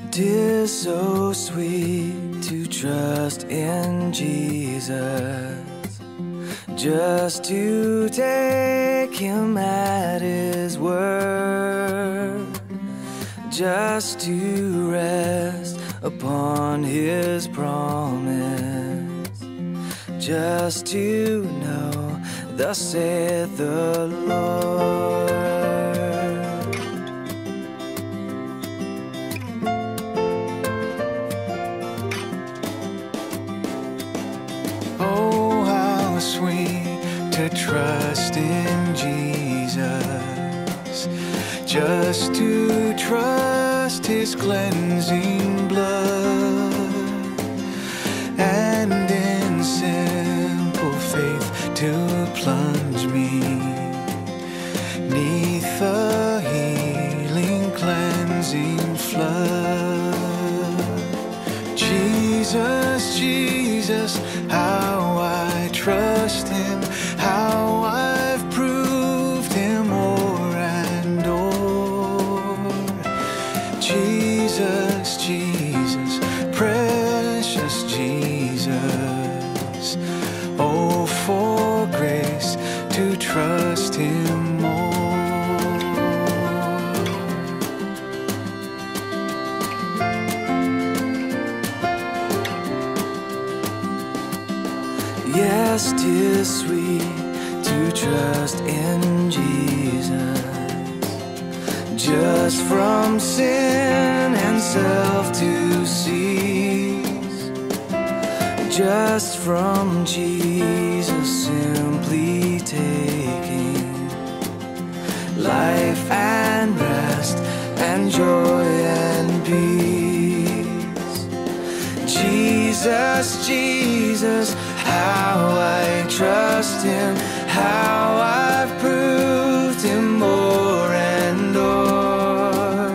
'Tis so sweet to trust in Jesus, just to take him at his word, just to rest upon his promise, just to know, thus saith the Lord. Oh, how sweet to trust in Jesus, just to trust his cleansing blood, and in simple faith to plunge me 'neath the healing cleansing flood. Jesus, Jesus, how I trust him, how I've proved him o'er and o'er. Jesus, Jesus, precious Jesus, oh, for grace to trust him more. Yes, 'tis sweet to trust in Jesus, just from sin and self to cease, just from Jesus simply taking life and rest and joy and peace. Jesus, Jesus, how I trust him, how I've proved him more and more.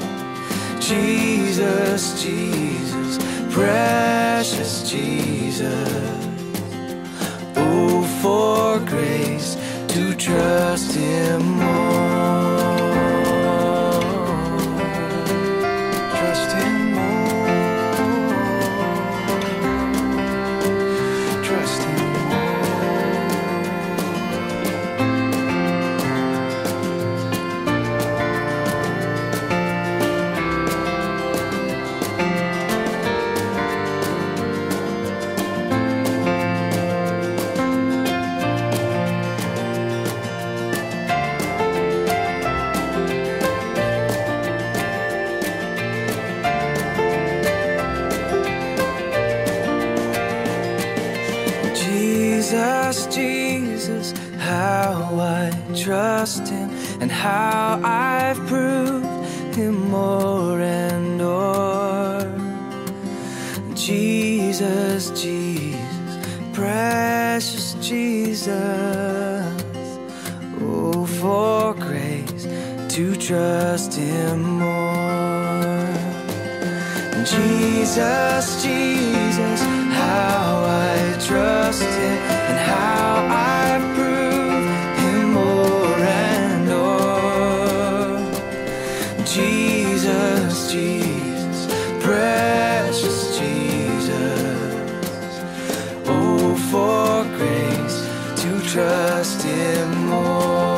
Jesus, Jesus, precious Jesus, oh, for grace to trust him more. Trust him more. Trust him. Jesus, Jesus, how I trust him and how I've proved him more and more. Jesus, Jesus, precious Jesus, oh, for grace to trust him more. Jesus, Jesus, how I trust him and how I've proved him more and more. Jesus, Jesus, precious Jesus, oh, for grace to trust him more.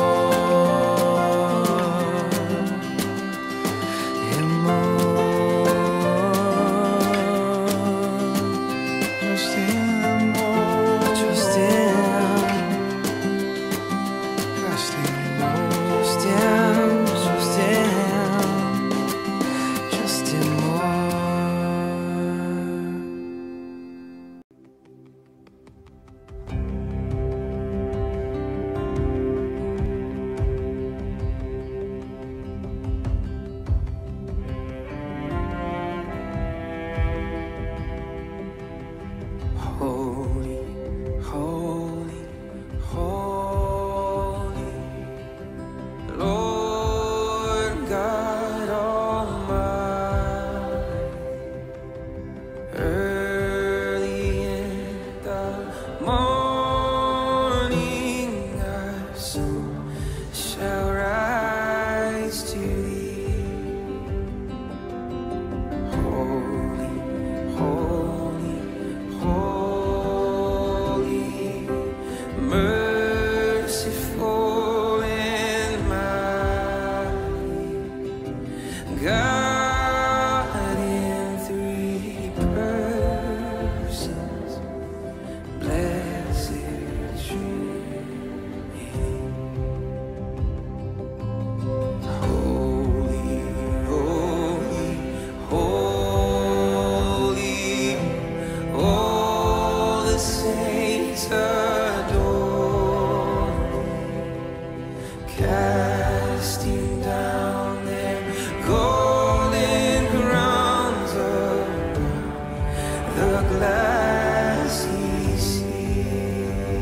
glassy sea,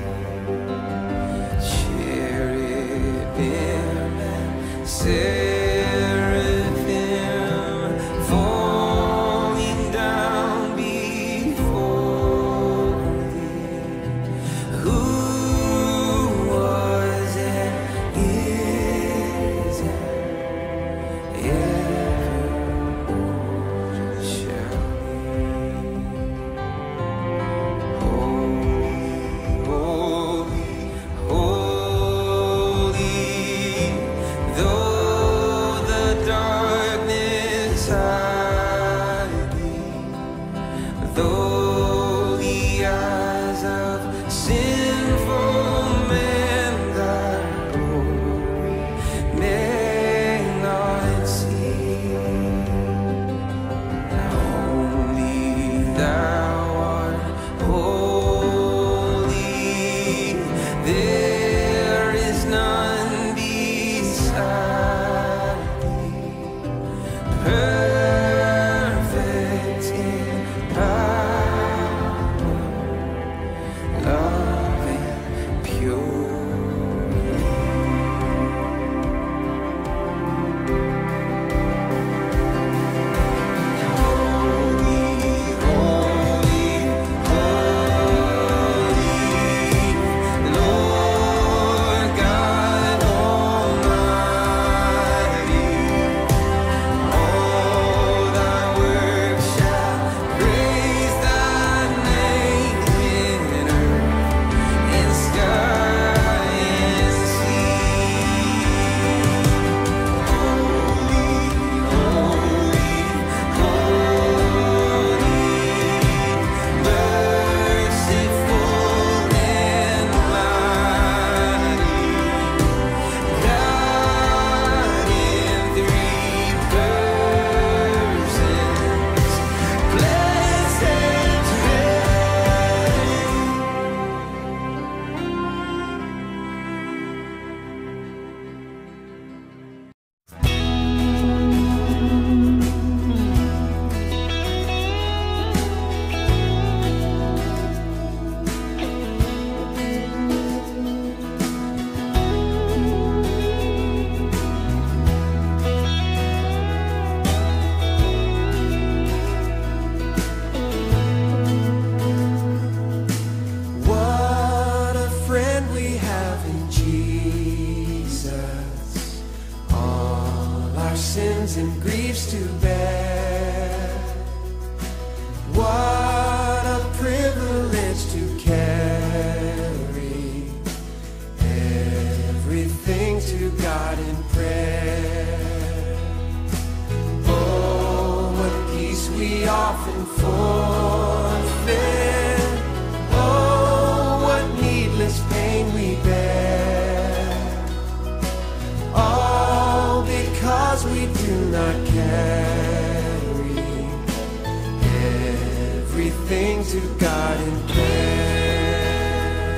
cherubim and seraphim falling down before thee. Who was and is and ever shall be. Holy, holy, though the darkness hide thee, though the eyes of sinful men thy glory may not see. Only thou art holy, there is none beside thee, perfect in power, love and purity. Holy, holy, holy, Lord God Almighty. All thy works shall praise thy name in earth, in sky and sea. Holy, holy, holy, merciful and mighty, God in three persons, blessed What a friend we have in Jesus, all our sins and griefs to bear. What a privilege to carry everything to God in prayer. Oh, what peace we often forfeit. Oh, what needless pain we bear. All because we do not carry everything to God in prayer.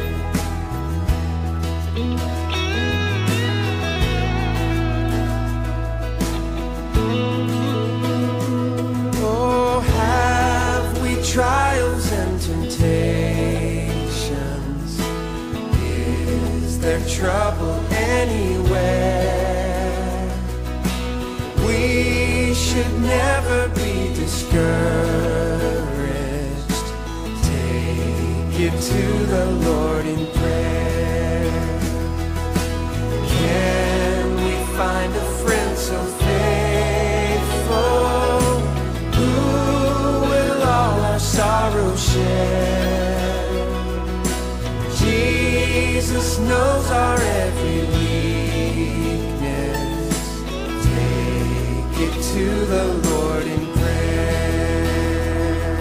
Oh, have we trials and temptations? Is there trouble anywhere? We should never be discouraged. Take it to the Lord in prayer. Can we find a friend so faithful, who will all our sorrow share? Jesus knows our every weakness. Take it to the Lord in prayer.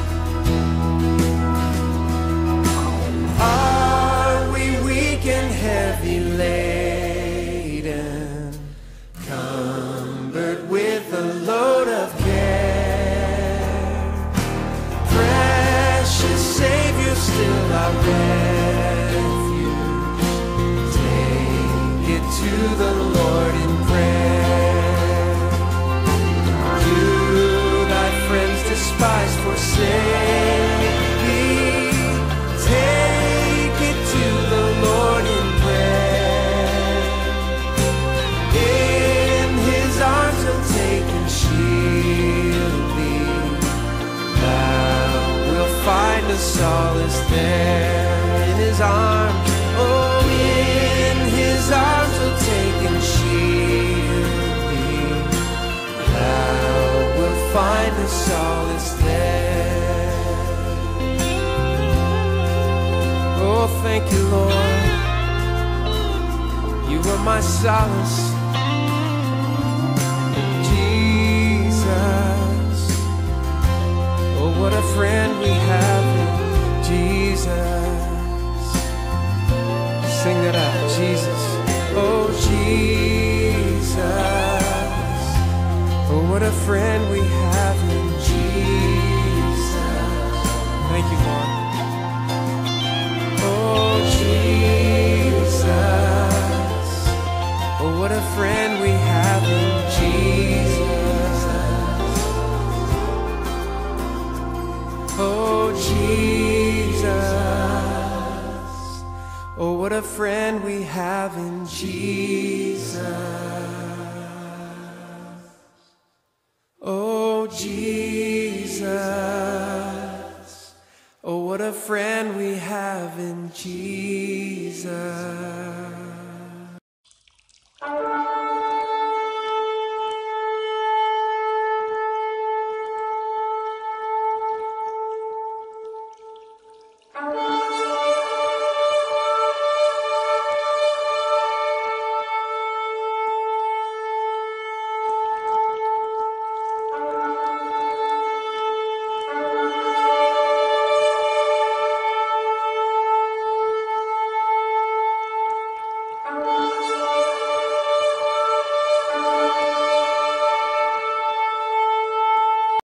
Are we weak and heavy laden, cumbered with a load of care? Precious Savior, still our refuge. Take it to the Lord in prayer. Do thy friends despise, forsake? a solace there in his arms. Oh, in his arms will take and shield thee. Thou wilt find a solace there. Oh, thank you, Lord. You are my solace, Jesus. Oh, what a friend we have in Jesus. Sing that out, Jesus. Oh, Jesus. Oh, what a friend we have in Jesus. Thank you, Lord. Oh, Jesus. Oh, what a friend we have in Jesus. Oh, Jesus. Oh, what a friend we have in Jesus. Oh, Jesus. Oh, what a friend we have in Jesus.